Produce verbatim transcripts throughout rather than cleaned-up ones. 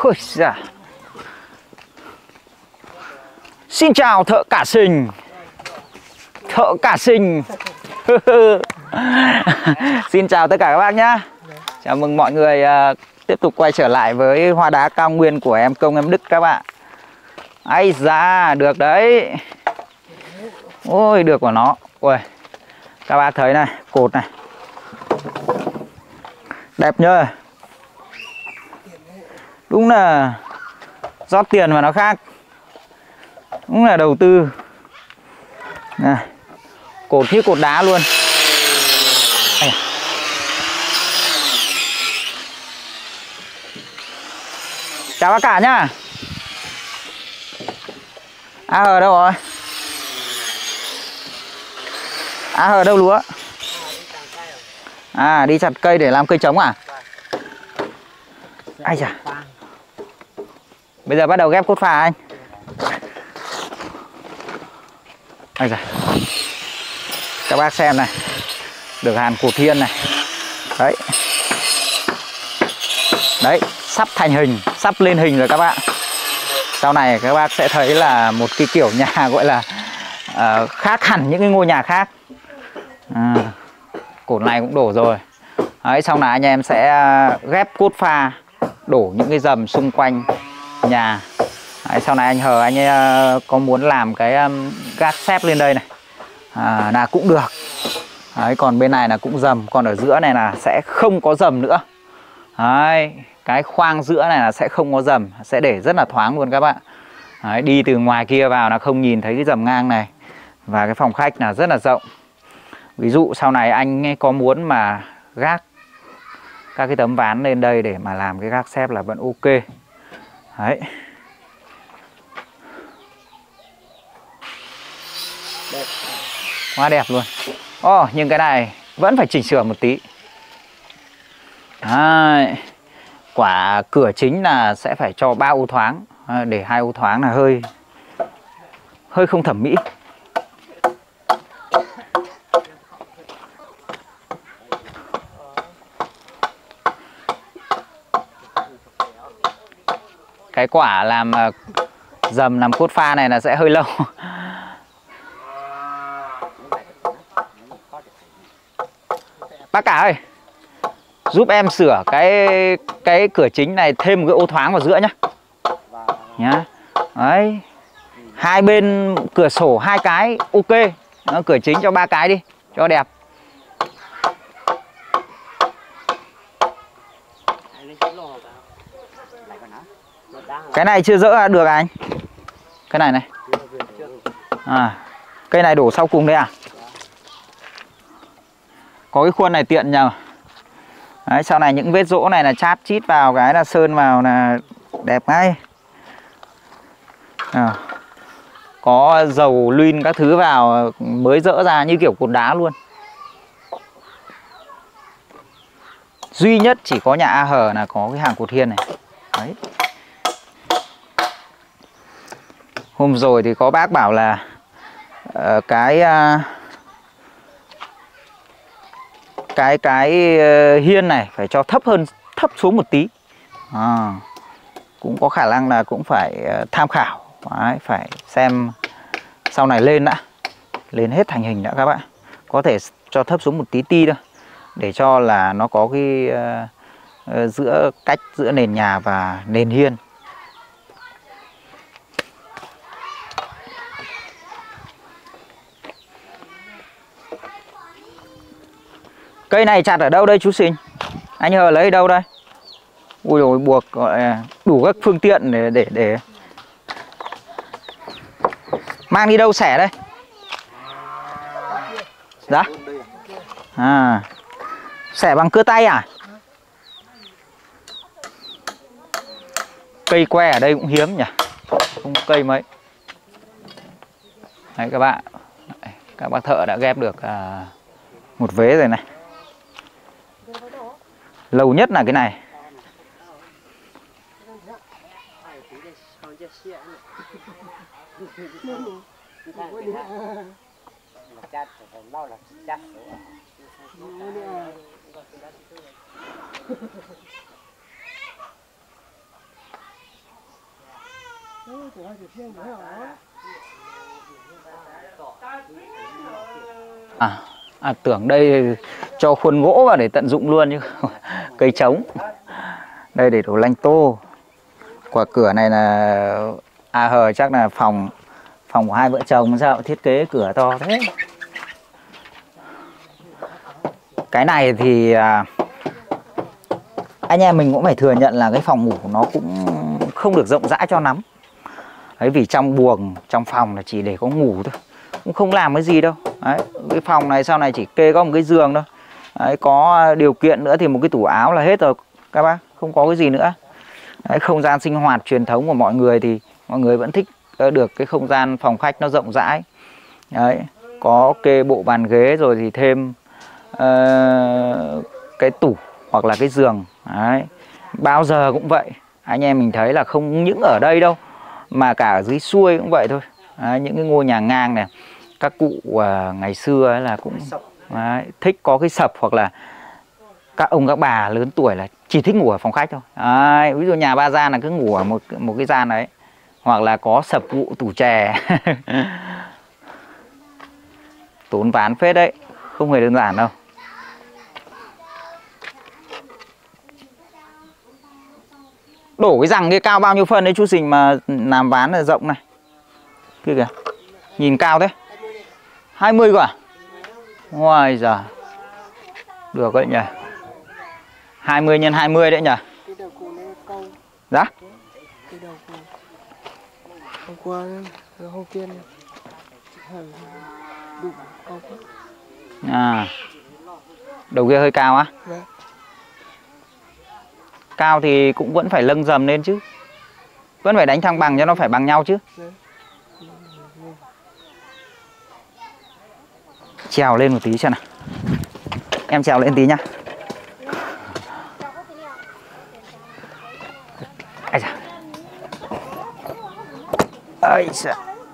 Ôi dạ. Xin chào thợ cả sinh. Thợ cả sinh. Xin chào tất cả các bác nhá. Chào mừng mọi người uh, tiếp tục quay trở lại với hoa đá cao nguyên của em Công em Đức các bạn. Ây da, được đấy. Ôi, được của nó. Ôi, các bác thấy này, cột này. Đẹp nhờ. Đúng là rót tiền mà nó khác. Đúng là đầu tư. Này, cột như cột đá luôn. Đây. Chào bác cả nhá. A hờ đâu rồi? A hờ đâu lúa? À, đi chặt cây để làm cây trống à? Ai chà. Bây giờ bắt đầu ghép cốt pha anh. Ai da. Các bác xem này. Được hàn cột thiên này. Đấy. Đấy, sắp thành hình, sắp lên hình rồi các bạn. Sau này các bác sẽ thấy là một cái kiểu nhà gọi là uh, khác hẳn những cái ngôi nhà khác. À, cột này cũng đổ rồi. Đấy, sau này anh em sẽ ghép cốt pha, đổ những cái rầm xung quanh nhà. Đấy, sau này anh Hờ anh ấy có muốn làm cái um, gác xếp lên đây này à, là cũng được. Đấy, còn bên này là cũng rầm, còn ở giữa này là sẽ không có rầm nữa. Đấy, cái khoang giữa này là sẽ không có rầm, sẽ để rất là thoáng luôn các bạn. Đấy, đi từ ngoài kia vào là không nhìn thấy cái rầm ngang này. Và cái phòng khách là rất là rộng. Ví dụ sau này anh ấy có muốn mà gác các cái tấm ván lên đây để mà làm cái gác xếp là vẫn ok. Đấy. Đẹp. Quá đẹp luôn. Ồ, oh, nhưng cái này vẫn phải chỉnh sửa một tí. Đấy. Quả cửa chính là sẽ phải cho ba ô thoáng. Để hai ô thoáng là hơi hơi không thẩm mỹ. Cái quả làm dầm làm cốt pha này là sẽ hơi lâu. Bác cả ơi, giúp em sửa cái cái cửa chính này thêm một cái ô thoáng vào giữa nhá. Nhá. Đấy. Hai bên cửa sổ hai cái ok. Nó cửa chính cho ba cái đi cho đẹp. Cái này chưa dỡ được anh. Cái này này. À, cây này đổ sau cùng đấy à? Có cái khuôn này tiện nhờ. Đấy, sau này những vết rỗ này là chát chít vào cái là sơn vào là đẹp ngay. À, có dầu luyên các thứ vào mới dỡ ra như kiểu cột đá luôn. Duy nhất chỉ có nhà A Hờ là có cái hàng cột hiên này. Đấy. Hôm rồi thì có bác bảo là uh, cái uh, cái cái uh, hiên này phải cho thấp hơn, thấp xuống một tí. À, cũng có khả năng là cũng phải uh, tham khảo. Đấy, phải xem sau này lên đã, lên hết thành hình đã các bạn. Có thể cho thấp xuống một tí ti thôi để cho là nó có cái uh, uh, giữa cách giữa nền nhà và nền hiên. Cây này chặt ở đâu đây chú Sinh? Anh Hờ lấy đâu đây? Ui dồi, buộc gọi là đủ các phương tiện để để để mang đi đâu xẻ đây? Dạ? À, xẻ bằng cưa tay à? Cây que ở đây cũng hiếm nhỉ? Không cây mấy. Đấy các bạn, các bác thợ đã ghép được à, một vế rồi này. Lâu nhất là cái này. À, à tưởng đây cho khuôn gỗ vào để tận dụng luôn chứ. Cây trống. Đây để đổ lanh tô. Quả cửa này là à hờ chắc là phòng phòng của hai vợ chồng sao thiết kế cửa to thế. Cái này thì à, anh em mình cũng phải thừa nhận là cái phòng ngủ nó cũng không được rộng rãi cho lắm. Đấy, vì trong buồng, trong phòng là chỉ để có ngủ thôi, cũng không làm cái gì đâu. Đấy, cái phòng này sau này chỉ kê có một cái giường thôi. Đấy, có điều kiện nữa thì một cái tủ áo là hết rồi các bác, không có cái gì nữa. Đấy, không gian sinh hoạt truyền thống của mọi người thì mọi người vẫn thích được cái không gian phòng khách nó rộng rãi. Đấy, có kê bộ bàn ghế rồi thì thêm uh, cái tủ hoặc là cái giường. Đấy, bao giờ cũng vậy. Anh em mình thấy là không những ở đây đâu mà cả ở dưới xuôi cũng vậy thôi. Đấy, những cái ngôi nhà ngang này các cụ uh, ngày xưa ấy là cũng đấy, thích có cái sập, hoặc là các ông các bà lớn tuổi là chỉ thích ngủ ở phòng khách thôi. Đấy, ví dụ nhà ba gian là cứ ngủ ở một một cái gian đấy, hoặc là có sập gụ tủ chè. Tốn ván phết đấy, không hề đơn giản đâu. Đổ cái rằng kia cao bao nhiêu phân đấy chú Sình mà làm ván là rộng này. Kia kìa, nhìn cao thế. hai mươi cơ à? Ngoài giờ được đấy nhỉ. hai mươi nhân hai mươi đấy nhỉ. Dạ? Hôm qua, hôm kia đụng cao quá. À, đầu kia hơi cao á? Dạ. Cao thì cũng vẫn phải lâng dầm lên chứ. Vẫn phải đánh thăng bằng cho nó phải bằng nhau chứ. Dạ. Trèo lên một tí xem nào. Em trèo lên tí nhá. Ây da. Ây da.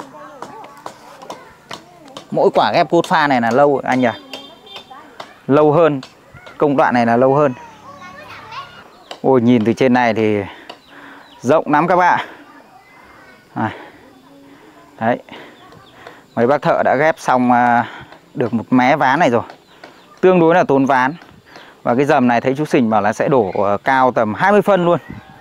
Mỗi quả ghép cốt pha này là lâu anh nhỉ? Lâu hơn. Công đoạn này là lâu hơn. Ôi, nhìn từ trên này thì rộng lắm các bạn. À. Đấy. Mấy bác thợ đã ghép xong được một mé ván này rồi. Tương đối là tốn ván. Và cái dầm này thấy chú Sình bảo là sẽ đổ cao tầm hai mươi phân luôn.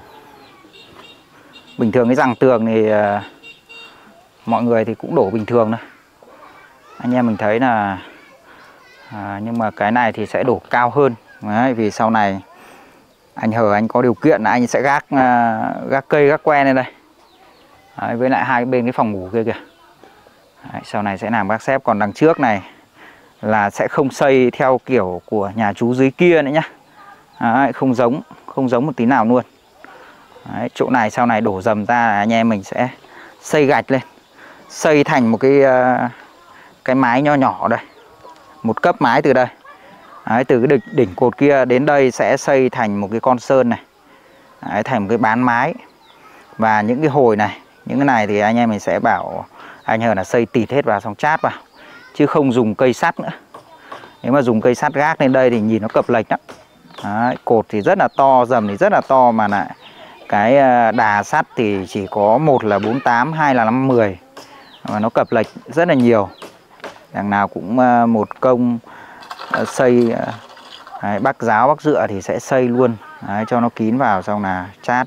Bình thường cái răng tường thì uh, mọi người thì cũng đổ bình thường thôi. Anh em mình thấy là uh, nhưng mà cái này thì sẽ đổ cao hơn. Đấy, vì sau này anh Hờ anh có điều kiện là anh sẽ gác uh, gác cây gác que lên đây. Đấy, với lại hai bên cái phòng ngủ kia kìa. Đấy, sau này sẽ làm gác xếp. Còn đằng trước này là sẽ không xây theo kiểu của nhà chú dưới kia nữa nhá. Đấy, không giống không giống một tí nào luôn. Đấy, chỗ này sau này đổ dầm ra là anh em mình sẽ xây gạch lên, xây thành một cái uh, cái mái nho nhỏ đây, một cấp mái từ đây. Đấy, từ cái đỉnh, đỉnh cột kia đến đây sẽ xây thành một cái con sơn này. Đấy, thành một cái bán mái. Và những cái hồi này, những cái này thì anh em mình sẽ bảo anh Hờ là xây tịt hết vào xong chát vào, chứ không dùng cây sắt nữa. Nếu mà dùng cây sắt gác lên đây thì nhìn nó cập lệch lắm. Đấy, cột thì rất là to, dầm thì rất là to, mà lại cái đà sắt thì chỉ có một là bốn tám, hai là năm mười, và nó cập lệch rất là nhiều. Đằng nào cũng một công xây. Đấy, bắc giáo bắc dựa thì sẽ xây luôn. Đấy, cho nó kín vào xong là chát.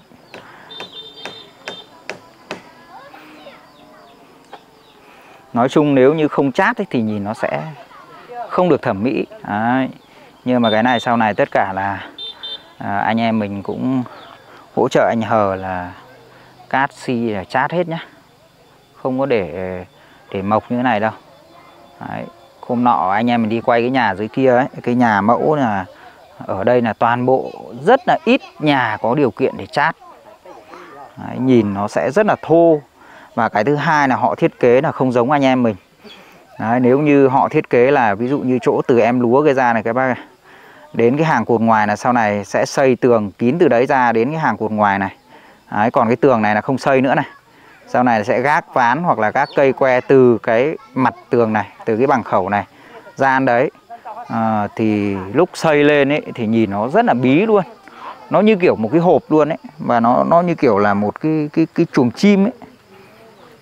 Nói chung nếu như không chát ấy, thì nhìn nó sẽ không được thẩm mỹ. Đấy. Nhưng mà cái này sau này tất cả là à, anh em mình cũng hỗ trợ anh Hờ là cát xi là chát hết nhá. Không có để để mộc như thế này đâu. Đấy. Hôm nọ anh em mình đi quay cái nhà dưới kia ấy, cái nhà mẫu là ở đây là toàn bộ rất là ít nhà có điều kiện để chát. Đấy, nhìn nó sẽ rất là thô. Và cái thứ hai là họ thiết kế là không giống anh em mình. Đấy, nếu như họ thiết kế là ví dụ như chỗ từ em lúa cái ra này các bác này, đến cái hàng cột ngoài là sau này sẽ xây tường kín từ đấy ra đến cái hàng cột ngoài này. Đấy, còn cái tường này là không xây nữa này. Sau này sẽ gác ván hoặc là gác cây que từ cái mặt tường này, từ cái bằng khẩu này ra đấy. À, thì lúc xây lên ấy thì nhìn nó rất là bí luôn. Nó như kiểu một cái hộp luôn ấy. Và nó nó như kiểu là một cái cái cái chuồng chim ấy.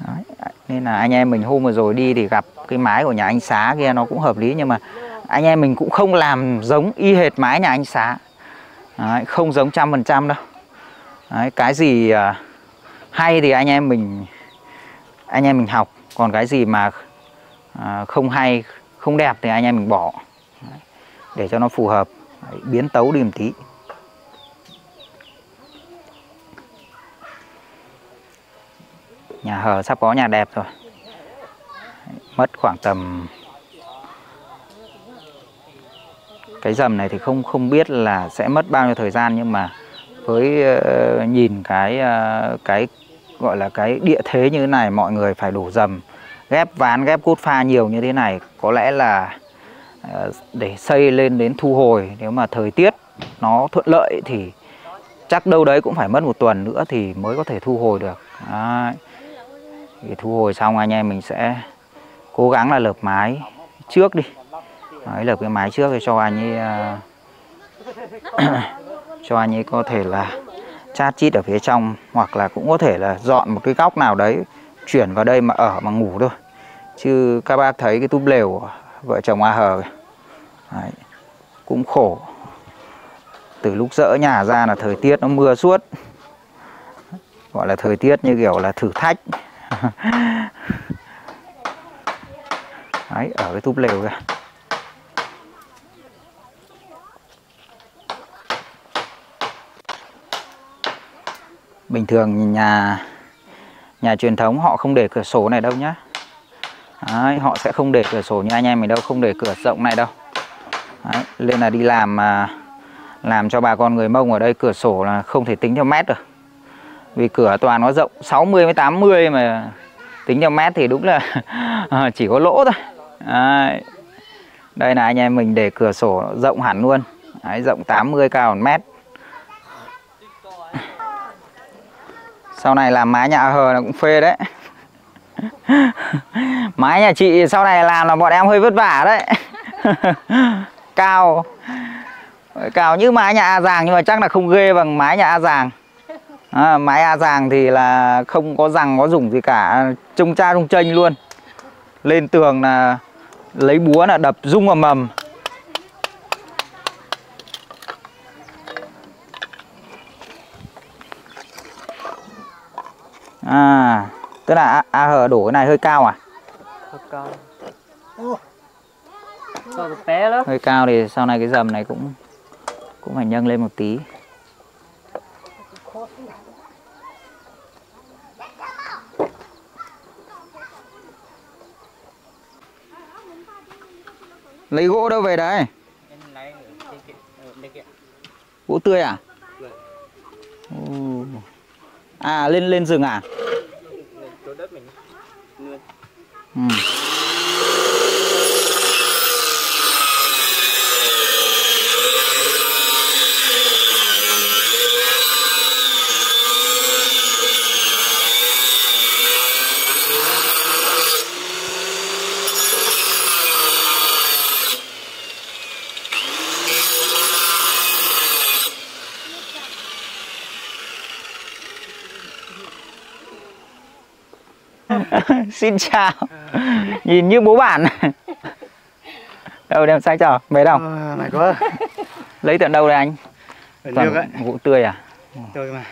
Đấy, nên là anh em mình hôm vừa rồi đi thì gặp cái mái của nhà anh Xá kia nó cũng hợp lý, nhưng mà anh em mình cũng không làm giống y hệt mái nhà anh Xá. Đấy, không giống trăm phần trăm đâu. Đấy, cái gì uh, hay thì anh em mình anh em mình học, còn cái gì mà uh, không hay, không đẹp thì anh em mình bỏ. Đấy, để cho nó phù hợp. Đấy, biến tấu đi một tí. Nhà hờ sắp có nhà đẹp rồi. Đấy, mất khoảng tầm, cái dầm này thì không không biết là sẽ mất bao nhiêu thời gian, nhưng mà với uh, nhìn cái uh, cái gọi là cái địa thế như thế này, mọi người phải đổ dầm, ghép ván ghép cốt pha nhiều như thế này, có lẽ là uh, để xây lên đến thu hồi, nếu mà thời tiết nó thuận lợi thì chắc đâu đấy cũng phải mất một tuần nữa thì mới có thể thu hồi được. Đấy. Thì thu hồi xong anh em mình sẽ cố gắng là lợp mái trước đi. Đấy, lợp cái mái trước để cho anh ấy uh, cho anh ấy có thể là chát chít ở phía trong, hoặc là cũng có thể là dọn một cái góc nào đấy chuyển vào đây mà ở mà ngủ thôi. Chứ các bác thấy cái túp lều của vợ chồng A Hờ đấy, cũng khổ. Từ lúc dỡ nhà ra là thời tiết nó mưa suốt, gọi là thời tiết như kiểu là thử thách. Đấy, ở cái túp lều kìa. Bình thường nhà nhà truyền thống họ không để cửa sổ này đâu nhá. Đấy, họ sẽ không để cửa sổ như anh em mình đâu, không để cửa rộng này đâu. Đấy, nên là đi làm mà làm cho bà con người Mông ở đây cửa sổ là không thể tính theo mét được. Vì cửa toàn nó rộng sáu mươi với tám mươi mà tính theo mét thì đúng là chỉ có lỗ thôi. Đấy. Đây là anh em mình để cửa sổ rộng hẳn luôn. Đấy, rộng tám mươi cao một mét. Sau này làm mái nhà A Hờ là cũng phê đấy. Mái nhà chị sau này làm là bọn em hơi vất vả đấy. Cao Cao như mái nhà A Giàng, nhưng mà chắc là không ghê bằng mái nhà A Giàng. À, mái A Giàng thì là không có rằng có dùng gì cả, trông cha trông chênh luôn. Lên tường là lấy búa là đập rung ầm ầm. À, tức là A, A Hờ đổ cái này hơi cao à? Hơi cao. Cao được té lắm. Hơi cao thì sau này cái dầm này cũng cũng phải nâng lên một tí. Lấy gỗ đâu về đấy? Gỗ tươi à? Ừ. À, lên lên rừng à? Ừ. Xin chào. Nhìn như bố bản. Đâu đem sách cho, về đâu? À, mày quá. Lấy tận đâu đây anh? Toàn gỗ tươi à? Tươi mà.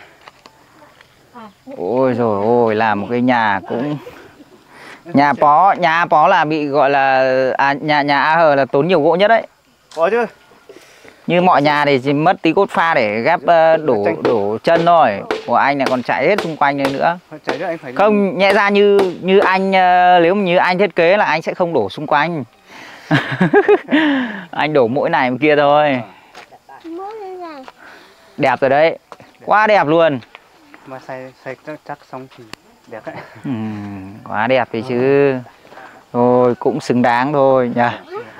Ôi rồi ôi, làm một cái nhà cũng nhà pó, nhà pó là bị gọi là à, nhà nhà A Hờ là tốn nhiều gỗ nhất đấy. Có chứ. Như mọi nhà thì chỉ mất tí cốt pha để ghép đổ đổ chân thôi. Của anh này còn chạy hết xung quanh đây nữa. Chạy nữa anh phải không, nhẹ ra như như anh, nếu như anh thiết kế là anh sẽ không đổ xung quanh. Anh đổ mỗi này một kia thôi. Đẹp rồi đấy, quá đẹp luôn. Mà xây xây chắc, chắc xong thì đẹp đấy. Ừ, quá đẹp đấy chứ. Thôi cũng xứng đáng thôi nhỉ.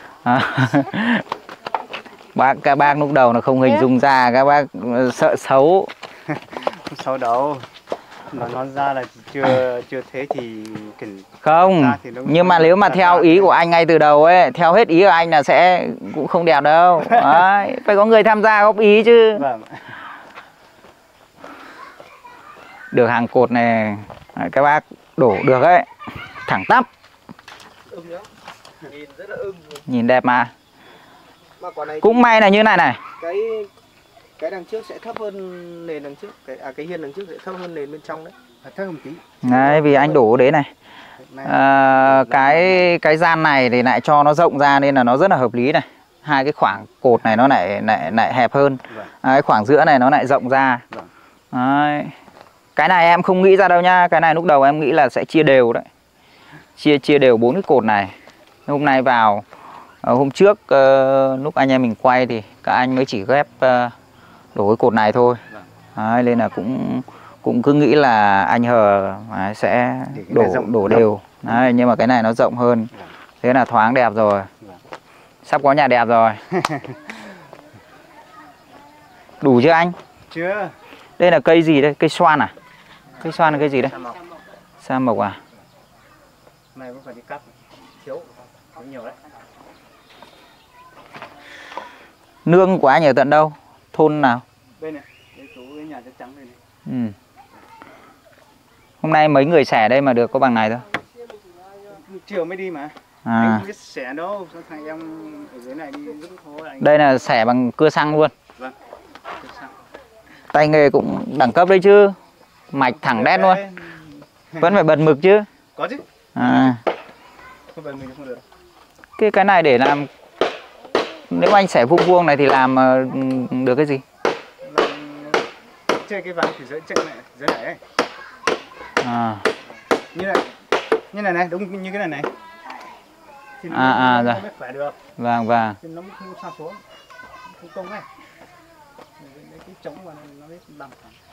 Bác các bác lúc đầu là không hình dung ra, các bác sợ xấu. Không xấu đâu. Nó nói ra là chưa chưa thế thì cần không. Nhưng mà nếu mà theo ý của anh ngay từ đầu ấy, theo hết ý của anh là sẽ cũng không đẹp đâu. Đấy, phải có người tham gia góp ý chứ. Vâng. Được hàng cột này các bác đổ được ấy, thẳng tắp. Ưng lắm. Nhìn rất là ưng. Nhìn đẹp mà. Mà quả này Cũng may là như này này. cái cái đằng trước sẽ thấp hơn nền đằng trước, cái à cái hiên đằng trước sẽ thấp hơn nền bên trong đấy. Phải thấp một tí. Đấy, vì anh đổ đấy này. À, cái cái gian này thì lại cho nó rộng ra nên là nó rất là hợp lý này. Hai cái khoảng cột này nó lại lại lại hẹp hơn. Vâng. Cái khoảng giữa này nó lại rộng ra. Vâng. Đấy. Cái này em không nghĩ ra đâu nha. Cái này lúc đầu em nghĩ là sẽ chia đều đấy. Chia chia đều bốn cái cột này. Hôm nay vào hôm trước uh, lúc anh em mình quay thì các anh mới chỉ ghép uh, đổ cái cột này thôi. Vâng. Đấy, nên là cũng cũng cứ nghĩ là anh Hờ đấy, sẽ đổ rộng, đổ đều. Đấy, nhưng mà cái này nó rộng hơn. Vâng. Thế là thoáng đẹp rồi. Vâng. Sắp có nhà đẹp rồi. Đủ chưa anh? Chưa. Đây là cây gì đây? Cây xoan à? Cây xoan là cây gì đây? Sa mộc. Sa mộc à? Này cũng phải đi cắt. Thiếu. Thiếu nhiều đấy. Nương của anh ở tận đâu? Thôn nào? Đây này, cái chỗ cái nhà chất trắng đây này. Ừ. Hôm nay mấy người xẻ đây mà được có bằng này thôi. Chiều mới đi mà. À. Anh không biết xẻ đâu, sao thằng em ở dưới này đi rất khó anh. Đây là xẻ bằng cưa xăng luôn. Vâng. Tay nghề cũng đẳng cấp đấy chứ. Mạch thẳng đét luôn. Vẫn phải bật mực chứ. Có chứ. À. Không bật mực không được. Cái cái này để làm, nếu anh xẻ vuông vuông này thì làm được cái gì? Chơi cái ván thì dưới chân này, dưới này ấy. À. Như này, như này này, đúng như cái này này. Thì nó, À, à, nó rồi. mới khỏe được. Vâng, vâng. Thì nó mới không sao xuống, không công này. Cái trống mà nó mới bằng.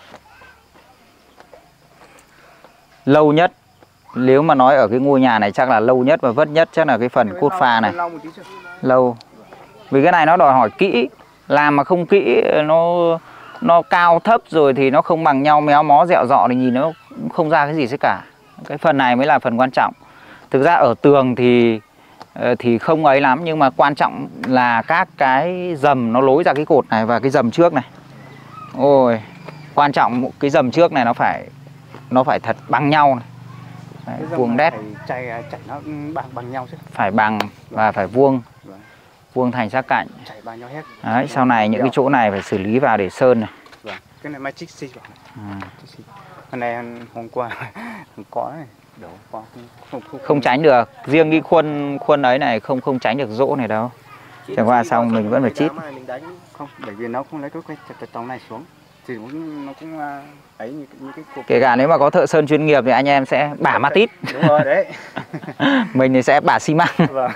Lâu nhất, nếu mà nói ở cái ngôi nhà này chắc là lâu nhất và vất nhất chắc là cái phần cốt pha này. Lâu một tí chưa? Lâu. Vì cái này nó đòi hỏi kỹ, làm mà không kỹ nó nó cao thấp rồi thì nó không bằng nhau, méo mó dẹo dọ thì nhìn nó không ra cái gì hết cả. Cái phần này mới là phần quan trọng. Thực ra ở tường thì thì không ấy lắm, nhưng mà quan trọng là các cái dầm nó lối ra cái cột này và cái dầm trước này. Ôi, quan trọng cái dầm trước này nó phải nó phải thật bằng nhau này. Đấy, vuông đét. Phải chạy chạy nó bằng bằng nhau chứ. Phải bằng và phải vuông. Vâng. Vuông thành sát cạnh. Chạy bằng nhau hết. Đấy, sau này những cái chỗ này phải xử lý vào để sơn này. Vâng. Cái này mai chích xi vào. À. Cái này hôm qua có này, đổ qua không, không, không, Không tránh được, riêng cái khuôn khuôn ấy này không không tránh được rỗ này đâu. Chẳng qua xong mình vẫn phải chít. Không, bởi vì nó không lấy cái cái, cái tông này xuống thì nó cũng, nó cũng ấy như, như cái cục. Kể cả nếu mà có thợ sơn chuyên nghiệp thì anh em sẽ bả ma tít. Đúng rồi đấy. Mình thì sẽ bả xi măng. Vâng.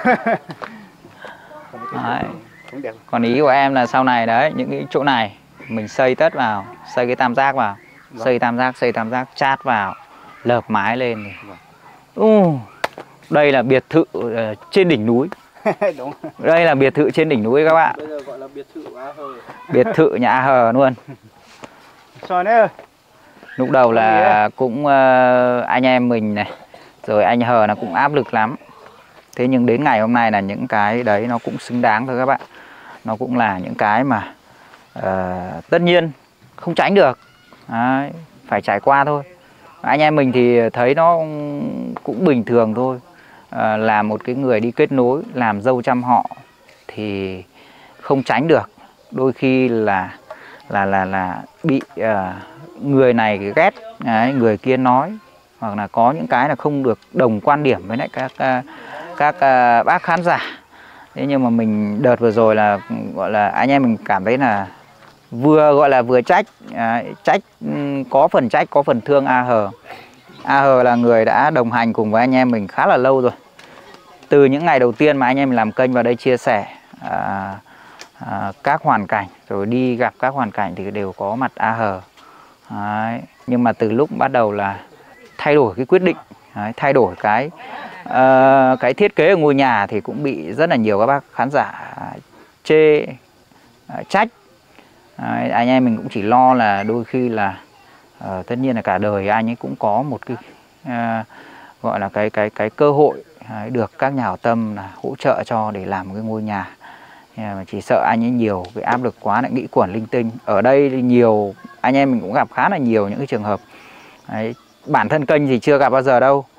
Đấy. Còn ý của em là sau này đấy, những cái chỗ này mình xây tất vào, xây cái tam giác vào. Vâng. Xây tam giác, xây tam giác, chát vào, lợp mái lên. Vâng. Uh, đây là biệt thự uh, trên đỉnh núi. Đúng. Đây là biệt thự trên đỉnh núi các bạn. Bây giờ gọi là biệt thự A Hờ. Biệt thự nhà A Hờ luôn. Rồi đấy. Lúc đầu là cũng uh, anh em mình này, rồi anh Hờ là cũng áp lực lắm. Thế nhưng đến ngày hôm nay là những cái đấy nó cũng xứng đáng thôi các bạn. Nó cũng là những cái mà uh, tất nhiên không tránh được. Đấy, phải trải qua thôi. Anh em mình thì thấy nó cũng bình thường thôi. À, là một cái người đi kết nối, làm dâu trăm họ thì không tránh được. Đôi khi là là là là bị uh, người này ghét, đấy, người kia nói, hoặc là có những cái là không được đồng quan điểm với lại các uh, các uh, bác khán giả. Thế nhưng mà mình đợt vừa rồi là gọi là anh em mình cảm thấy là vừa gọi là vừa trách, à, trách có phần trách có phần thương A Hờ. A Hờ là người đã đồng hành cùng với anh em mình khá là lâu rồi. Từ những ngày đầu tiên mà anh em mình làm kênh vào đây chia sẻ à, à, các hoàn cảnh, rồi đi gặp các hoàn cảnh thì đều có mặt A Hờ. Đấy. Nhưng mà từ lúc bắt đầu là thay đổi cái quyết định, đấy, thay đổi cái uh, cái thiết kế ở ngôi nhà thì cũng bị rất là nhiều các bác khán giả chê, uh, trách. Đấy, anh em mình cũng chỉ lo là đôi khi là uh, tất nhiên là cả đời anh ấy cũng có một cái uh, gọi là cái cái cái cơ hội đấy, được các nhà hảo tâm là hỗ trợ cho để làm một cái ngôi nhà. Nhưng mà chỉ sợ anh ấy nhiều cái áp lực quá lại nghĩ quẩn linh tinh. Ở đây thì nhiều anh em mình cũng gặp khá là nhiều những cái trường hợp đấy, bản thân kênh thì chưa gặp bao giờ đâu,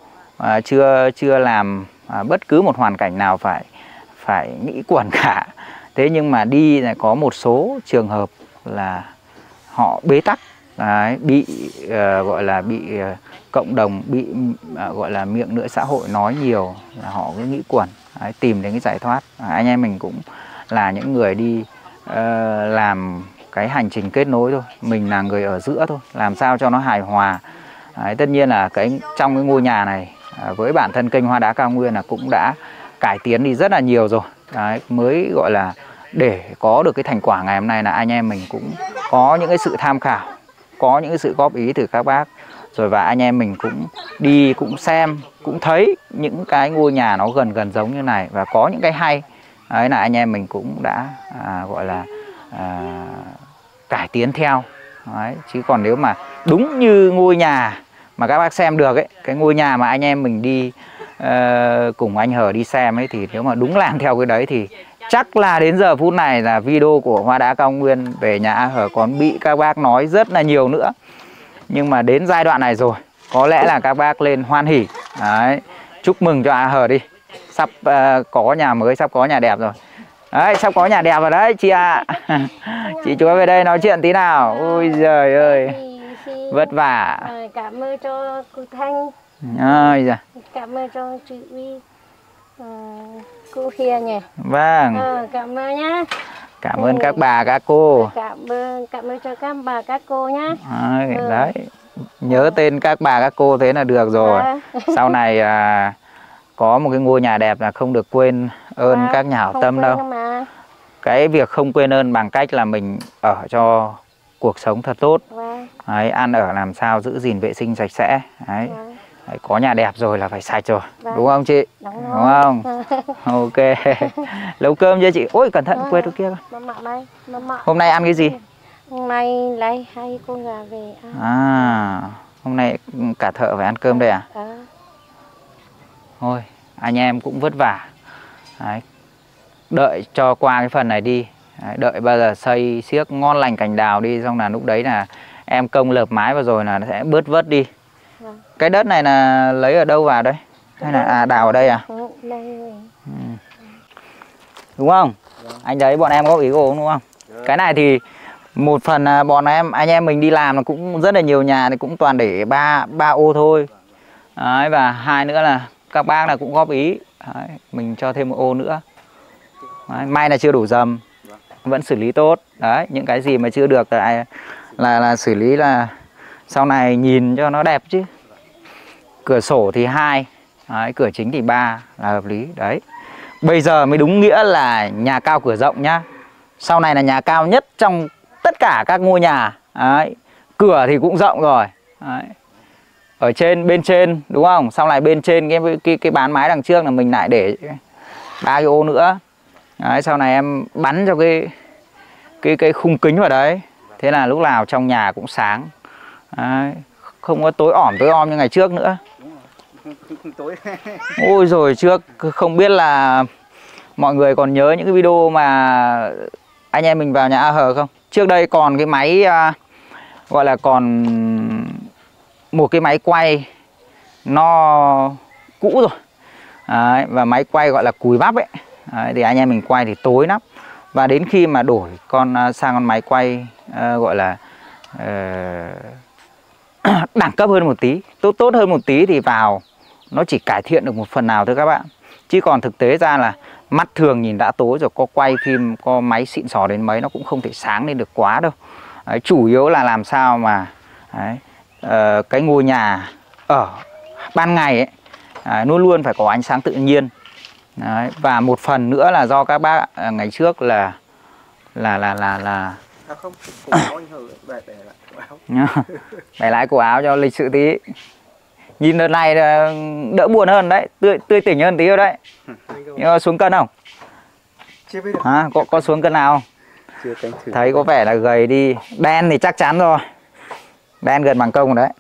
à, chưa chưa làm à, bất cứ một hoàn cảnh nào phải phải nghĩ quẩn cả. Thế nhưng mà đi là có một số trường hợp là họ bế tắc, đấy, bị uh, gọi là bị uh, cộng đồng, bị uh, gọi là miệng lưỡi xã hội nói nhiều, là họ cứ nghĩ quẩn, đấy, tìm đến cái giải thoát. À, anh em mình cũng là những người đi uh, làm cái hành trình kết nối thôi, mình là người ở giữa thôi, làm sao cho nó hài hòa. Đấy, tất nhiên là cái trong cái ngôi nhà này uh, với bản thân kênh Hoa Đá Cao Nguyên là cũng đã cải tiến đi rất là nhiều rồi. Đấy, mới gọi là để có được cái thành quả ngày hôm nay là anh em mình cũng có những cái sự tham khảo, có những cái sự góp ý từ các bác rồi, và anh em mình cũng đi cũng xem, cũng thấy những cái ngôi nhà nó gần gần giống như này và có những cái hay. Đấy là anh em mình cũng đã à, gọi là à, cải tiến theo. Đấy, chứ còn nếu mà đúng như ngôi nhà mà các bác xem được ấy, cái ngôi nhà mà anh em mình đi uh, cùng anh Hờ đi xem ấy, thì nếu mà đúng làm theo cái đấy thì chắc là đến giờ phút này là video của Hoa Đá Cao Nguyên về nhà A Hờ còn bị các bác nói rất là nhiều nữa. Nhưng mà đến giai đoạn này rồi, có lẽ là các bác lên hoan hỉ. Đấy, chúc mừng cho A Hờ đi, sắp uh, có nhà mới, sắp có nhà đẹp rồi. Đấy, sắp có nhà đẹp rồi đấy chị ạ. À. Chị chúa về đây nói chuyện tí nào. Ôi giời ơi, vất vả. Cảm ơn cho cô Thanh. Ôi giời. Cảm ơn cho chị Uy, à, cô Hiền nhỉ. Vâng. À, cảm ơn nhá. Cảm ơn các bà các cô. Cảm ơn cảm ơn cho các bà các cô nhá. À, ừ. Đấy, nhớ tên các bà các cô thế là được rồi. À. Sau này à, có một cái ngôi nhà đẹp là không được quên ơn à, các nhà hảo tâm đâu. Mà. Cái việc không quên ơn bằng cách là mình ở cho cuộc sống thật tốt. Vâng. Đấy, ăn ở làm sao giữ gìn vệ sinh sạch sẽ. Đấy. Vâng. Đấy, có nhà đẹp rồi là phải sạch rồi. Vâng. Đúng không chị? Đúng, đúng không? Ok. Nấu cơm chưa chị? Ôi cẩn thận à, quên chỗ kia. Mama đây, mama. Hôm nay ăn cái gì? Hôm nay lấy hai con gà về ăn. À, hôm nay cả thợ phải ăn cơm đây à? À. Thôi, anh em cũng vất vả. Đấy, đợi cho qua cái phần này đi. Đấy, đợi bao giờ xây xiếc ngon lành cành đào đi, xong là lúc đấy là em công lợp mái vào rồi là nó sẽ bớt vớt đi. Vâng. Cái đất này là lấy ở đâu vào đây? Hay là à, đào ở đây à? Ừ, đây. Ừ. Đúng không? Vâng. Anh thấy bọn em có ý gỗ đúng không? Vâng. Cái này thì một phần là bọn em anh em mình đi làm là cũng rất là nhiều nhà thì cũng toàn để ba ba ô thôi. Đấy, và hai nữa là các bác là cũng góp ý. Đấy, mình cho thêm một ô nữa. Đấy, may là chưa đủ dầm, vẫn xử lý tốt. Đấy, những cái gì mà chưa được là là, là xử lý là sau này nhìn cho nó đẹp chứ. Cửa sổ thì hai, đấy, cửa chính thì ba là hợp lý. Đấy, bây giờ mới đúng nghĩa là nhà cao cửa rộng nhá. Sau này là nhà cao nhất trong tất cả các ngôi nhà. Đấy, cửa thì cũng rộng rồi. Đấy, ở trên bên trên đúng không? Sau này bên trên cái cái cái bán mái đằng trước là mình lại để ba cái ô nữa. Đấy, sau này em bắn cho cái cái cái khung kính vào đấy. Thế là lúc nào trong nhà cũng sáng. Đấy, không có tối ỏm tối om như ngày trước nữa. Ôi rồi trước không biết là mọi người còn nhớ những cái video mà anh em mình vào nhà A Hờ không? Trước đây còn cái máy uh, gọi là còn một cái máy quay nó cũ rồi. Đấy, và máy quay gọi là cùi bắp ấy. Đấy, thì anh em mình quay thì tối lắm. Và đến khi mà đổi con uh, sang con máy quay uh, gọi là uh, đẳng cấp hơn một tí, tốt tốt hơn một tí thì vào nó chỉ cải thiện được một phần nào thôi các bạn. Chứ còn thực tế ra là mắt thường nhìn đã tối rồi, có quay phim, có máy xịn sò đến mấy nó cũng không thể sáng lên được quá đâu. Đấy, chủ yếu là làm sao mà đấy, uh, cái ngôi nhà ở ban ngày ấy, đấy, luôn luôn phải có ánh sáng tự nhiên. Đấy, và một phần nữa là do các bác uh, ngày trước là là là là là à không, cổ áo anh Hờ bẻ bẻ lại cổ áo. Bẻ lại cổ áo cho lịch sự tí. Nhìn đợt này đỡ buồn hơn đấy, tươi tươi tỉnh hơn tí rồi đấy. Nhưng mà xuống cân không? Chưa biết được. À, có có xuống cân nào không? Chưa cánh thử. Thấy có vẻ là gầy đi. Đen thì chắc chắn rồi. Đen gần bằng công rồi đấy.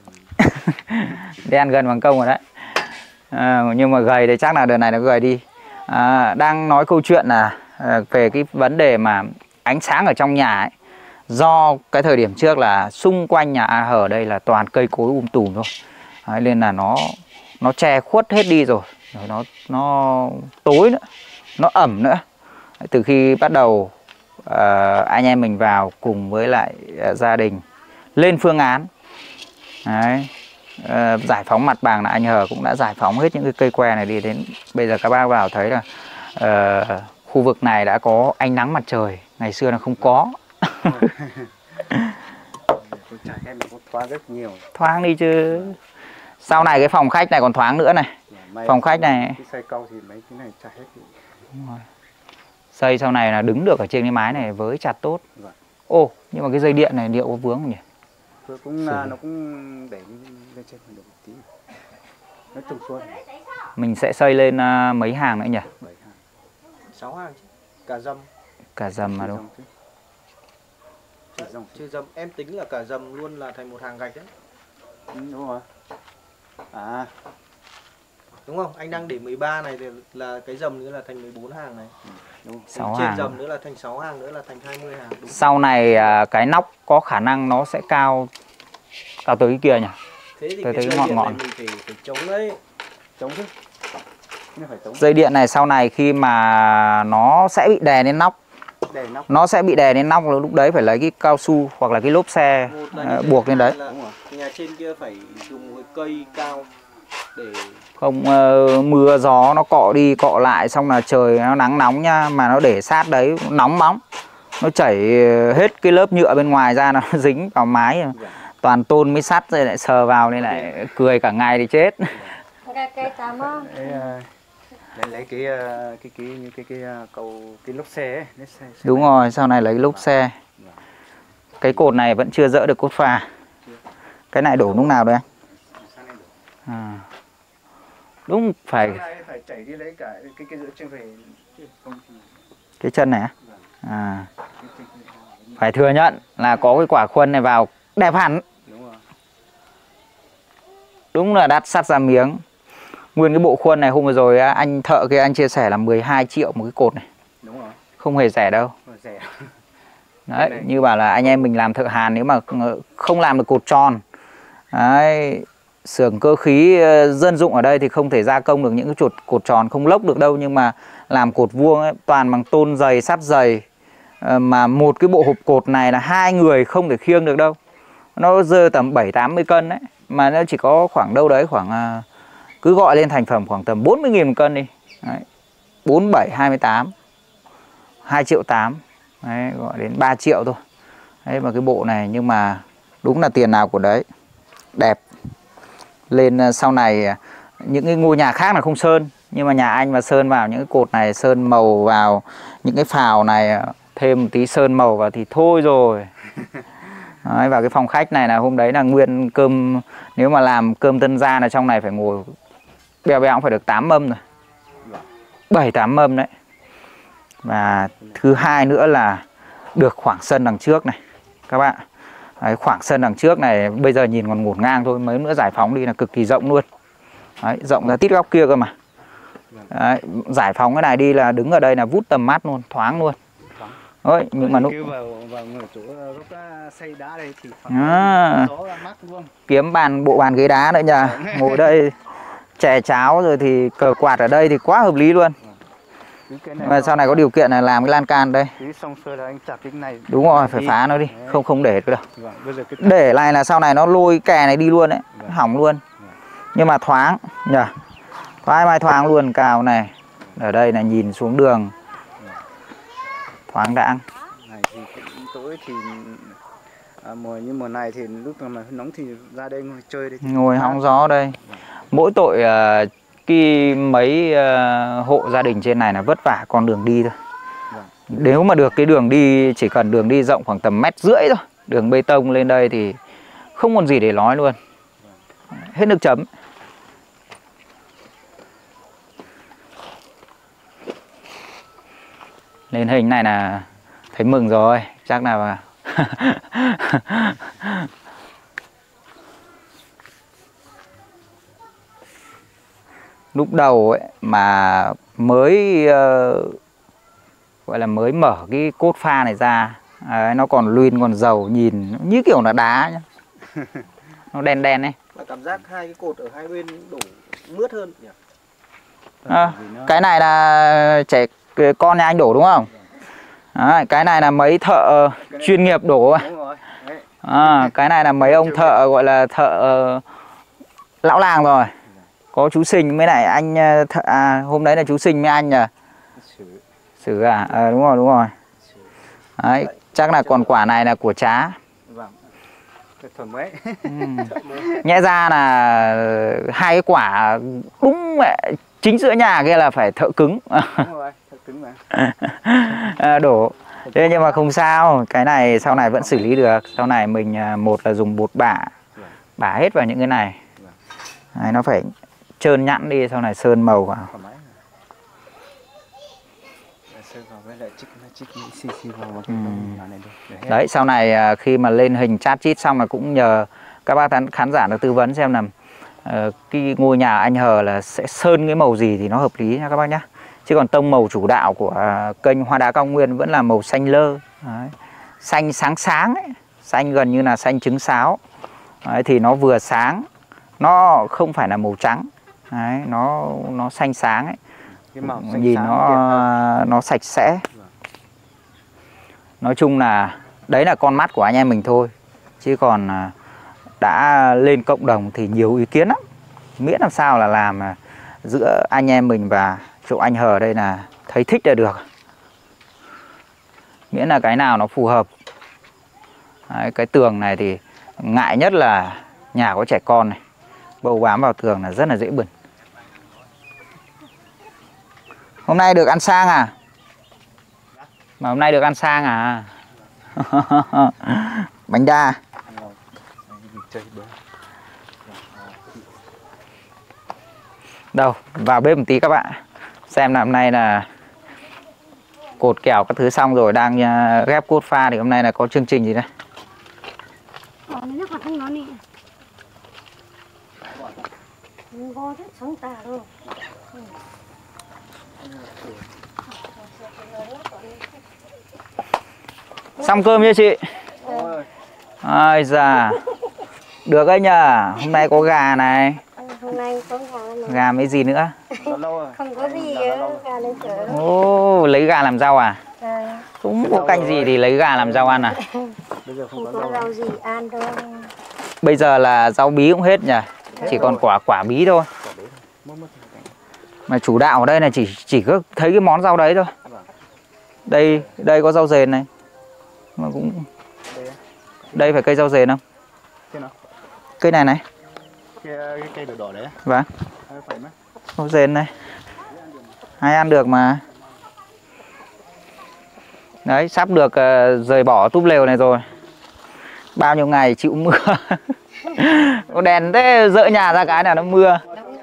Đen gần bằng công rồi đấy. À, nhưng mà gầy thì chắc là đợt này nó gầy đi. À, đang nói câu chuyện là à, về cái vấn đề mà ánh sáng ở trong nhà ấy. Do cái thời điểm trước là xung quanh nhà A Hờ đây là toàn cây cối um tùm thôi. Đấy, nên là nó nó che khuất hết đi rồi, rồi nó nó tối nữa, nó ẩm nữa. Từ khi bắt đầu uh, anh em mình vào cùng với lại uh, gia đình lên phương án đấy, uh, giải phóng mặt bằng, là anh Hờ cũng đã giải phóng hết những cái cây que này đi. Đến bây giờ các bác vào thấy là uh, khu vực này đã có ánh nắng mặt trời, ngày xưa là không có. Trại em nó thoáng rất nhiều. Thoáng đi chứ. Sau này cái phòng khách này còn thoáng nữa này. May Phòng khách này cái xây câu thì mấy cái này chặt hết. xây sau này là đứng được ở trên cái mái này với chặt tốt. Vâng. Ô, nhưng mà cái dây điện này liệu có vướng không nhỉ? Tôi cũng à, nó cũng để lên trên được một tí. Nó trùng xuống. Mình sẽ xây lên uh, mấy hàng nữa nhỉ? bảy hàng. sáu hàng chứ. Cả dầm. Cả dầm mà đúng. Chưa dầm, em tính là cả dầm luôn là thành một hàng gạch đấy. Ừ, đúng rồi. À. Đúng không? Anh đang để mười ba này thì là cái dầm nữa là thành mười bốn hàng này. Ừ, đúng. sáu trên hàng. dầm nữa là thành sáu hàng nữa là thành hai mươi hàng. Đúng. Sau này uh, cái nóc có khả năng nó sẽ cao cao tới cái kia nhỉ? Thế thì tôi cái thấy dây ngọn điện ngọn. này mình phải, phải chống đấy. Chống chứ. Nó phải chống. Dây điện này sau này khi mà nó sẽ bị đè lên nóc, Để nóc. nó sẽ bị đè lên nóc, lúc đấy phải lấy cái cao su hoặc là cái lốp xe uh, buộc lên đấy. Nhà trên kia phải dùng cái cây cao để Không uh, mưa gió nó cọ đi cọ lại, xong là trời nó nắng nóng nha, mà nó để sát đấy nóng bóng, nó chảy hết cái lớp nhựa bên ngoài ra, nó dính vào mái. Toàn tôn mới sắt rồi lại sờ vào nên lại cười cả ngày thì chết. Cái cây tắm á. Lấy lấy cái cái cái như cái cái cầu cái lốp xe ấy, lấy xe, xe Đúng này. rồi, sau này lấy lốp xe. Cái cột này vẫn chưa dỡ được cốt pha. Cái này đổ lúc nào đấy anh? À. Đúng phải phải chảy đi lấy cả cái cái giữa chân về. cái chân này á. À. Phải thừa nhận là có cái quả khuôn này vào đẹp hẳn. Đúng rồi. Đúng là đắt sắt ra miếng. Nguyên cái bộ khuôn này hôm vừa rồi anh thợ kia anh chia sẻ là mười hai triệu một cái cột này. Đúng rồi. Không hề rẻ đâu. Rẻ. Đấy, như bảo là anh em mình làm thợ hàn nếu mà không làm được cột tròn. Đấy, xưởng cơ khí dân dụng ở đây thì không thể gia công được những cái chuột cột tròn, không lốc được đâu, nhưng mà làm cột vuông ấy, toàn bằng tôn dày, sắt dày. Mà một cái bộ hộp cột này là hai người không thể khiêng được đâu. Nó rơi tầm bảy tám mươi cân đấy, mà nó chỉ có khoảng đâu đấy khoảng cứ gọi lên thành phẩm khoảng tầm bốn mươi nghìn một cân đi. Đấy. bốn bảy hai mươi tám. hai triệu tám. Đấy, gọi đến ba triệu thôi. Đấy, mà cái bộ này nhưng mà đúng là tiền nào của đấy. Đẹp. Lên sau này những cái ngôi nhà khác là không sơn, nhưng mà nhà anh mà sơn vào những cái cột này, sơn màu vào những cái phào này, thêm một tí sơn màu vào thì thôi rồi. Đấy, và cái phòng khách này là hôm đấy là nguyên cơm, nếu mà làm cơm tân gia là trong này phải ngồi bèo bèo cũng phải được tám mâm rồi, bảy tám mâm đấy. Và thứ hai nữa là được khoảng sân đằng trước này các bạn. Đấy, khoảng sân đằng trước này bây giờ nhìn còn ngổn ngang thôi, mấy nữa giải phóng đi là cực kỳ rộng luôn. Đấy, rộng ra tít góc kia cơ mà. Đấy, giải phóng cái này đi là đứng ở đây là vút tầm mắt luôn, thoáng luôn. Đấy, nhưng mà lúc vào vào ngồi chỗ gốc xây đá đây thì à, gió mát luôn. kiếm bàn bộ bàn ghế đá nữa nhờ. Ngồi đây chè cháo rồi thì cờ quạt ở đây thì quá hợp lý luôn. Mà sau này có điều kiện là làm cái lan can đây. Xong xưa là anh chặt cái này. Đúng rồi, phải phá nó đi, không không để được đâu. Vâng, bây giờ cái để này là sau này nó lôi kè này đi luôn đấy, vâng. Hỏng luôn. Vâng. Nhưng mà thoáng nhờ, thoáng mai thoáng luôn, cào này. Ở đây là nhìn xuống đường, vâng. Thoáng đãng. Này thì tối thì à, mùa như mùa này thì lúc mà nóng thì ra đây ngồi chơi đây. Ngồi hóng gió đây. Vâng. Mỗi tội uh, cái mấy uh, hộ gia đình trên này là vất vả con đường đi thôi. Vâng. Nếu mà được cái đường đi, chỉ cần đường đi rộng khoảng tầm mét rưỡi thôi, đường bê tông lên đây thì không còn gì để nói luôn. Vâng. Hết nước chấm. Lên hình này là thấy mừng rồi, chắc là lúc đầu ấy mà mới uh, gọi là mới mở cái cốt pha này ra, đấy, nó còn luyên còn dầu, nhìn như kiểu là đá nhá. Nó đen đen ấy, Mà cảm giác hai cái cột ở hai bên đổ mướt hơn nhỉ. À, cái này là trẻ con nhà anh đổ đúng không? Đấy, cái này là mấy thợ chuyên nghiệp đổ. Đúng rồi. Đấy. À, cái này là mấy ông thợ gọi là thợ lão làng rồi. Có chú Sình với lại anh thợ, à, hôm đấy là chú Sình với anh à. Sử à, à đúng rồi đúng rồi. Đấy, chắc là còn quả này là của Trá. Vâng. Thuần mấy. Ừ. Nhẽ ra là hai cái quả đúng mẹ chính giữa nhà kia là phải thợ cứng. Đúng rồi, thợ cứng mà. À, đổ. Thế nhưng mà không sao, cái này sau này vẫn xử lý được. Sau này mình một là dùng bột bả, bả hết vào những cái này. Đấy, nó phải trơn nhẵn đi, sau này sơn màu vào. Đấy, sau này khi mà lên hình chat chít xong là cũng nhờ các bác khán giả được tư vấn xem là uh, cái ngôi nhà anh Hờ là sẽ sơn cái màu gì thì nó hợp lý nha các bác nhé. Chứ còn tông màu chủ đạo của uh, kênh Hoa Đá Cao Nguyên vẫn là màu xanh lơ. Đấy. Xanh sáng sáng ấy. Xanh gần như là xanh trứng sáo. Đấy, thì nó vừa sáng, nó không phải là màu trắng. Đấy, nó nó xanh sáng ấy. Cái màu xanh nhìn sáng nó đẹp. nó sạch sẽ. Nói chung là đấy là con mắt của anh em mình thôi. Chứ còn đã lên cộng đồng thì nhiều ý kiến lắm. Miễn làm sao là làm giữa anh em mình và chỗ anh Hờ đây là thấy thích là được. Miễn là cái nào nó phù hợp. Đấy, cái tường này thì ngại nhất là nhà có trẻ con này. Bầu bám vào tường là rất là dễ bẩn. Hôm nay được ăn sang à? Mà hôm nay được ăn sang à? Bánh đa. Đâu, vào bếp một tí các bạn. Xem là hôm nay là cột kèo các thứ xong rồi, đang ghép cốt pha thì hôm nay là có chương trình gì đây? Xong cơm chưa chị? Ai da. Được đấy nhờ. Hôm nay có gà này. Hôm nay có gà này. Gà mấy gì nữa? Không có gì nữa, gà lên chợ. Ồ, lấy gà làm rau à? À. Cũng có canh gì thì lấy gà làm rau ăn à? Bây giờ không, không có rau gì ăn đâu. Bây giờ là rau bí cũng hết nhỉ? Chỉ còn quả quả bí thôi. Mà chủ đạo ở đây là chỉ chỉ có thấy cái món rau đấy thôi. Đây đây có rau dền này. Mà cũng đây phải cây rau dền không? Cây này này. Cái, cái cây đỏ đỏ đấy. Vâng. Rau dền này. Ai ăn được mà. Đấy, sắp được uh, rời bỏ túp lều này rồi. Bao nhiêu ngày chịu mưa. Có đèn thế dỡ nhà ra cái nào nó mưa.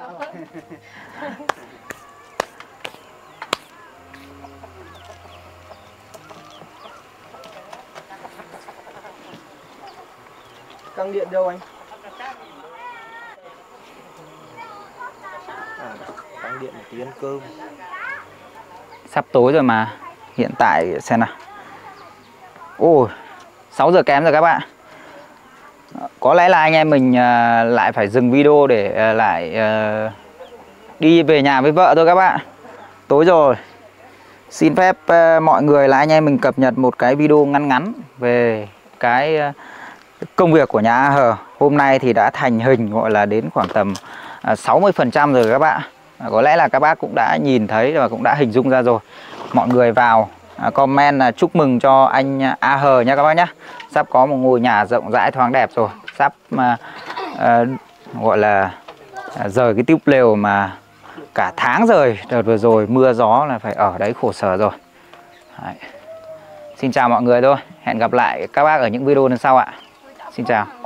Căng điện đâu anh? À, căng điện một tí ăn cơm. Sắp tối rồi mà. Hiện tại xem nào. Ôi, sáu giờ kém rồi các bạn. Có lẽ là anh em mình uh, lại phải dừng video để uh, lại uh, đi về nhà với vợ thôi các bạn. Tối rồi. Xin phép uh, mọi người là anh em mình cập nhật một cái video ngắn ngắn về cái uh, công việc của nhà A Hờ. Hôm nay thì đã thành hình gọi là đến khoảng tầm uh, sáu mươi phần trăm rồi các bạn. uh, Có lẽ là các bác cũng đã nhìn thấy và cũng đã hình dung ra rồi. Mọi người vào uh, comment là chúc mừng cho anh A Hờ nha các bác nhé. Sắp có một ngôi nhà rộng rãi thoáng đẹp rồi. Sắp uh, uh, gọi là uh, rời cái túp lều mà cả tháng rồi. Đợt vừa rồi mưa gió là phải ở đấy khổ sở rồi. Đấy. Xin chào mọi người thôi. Hẹn gặp lại các bác ở những video lần sau ạ. Xin chào.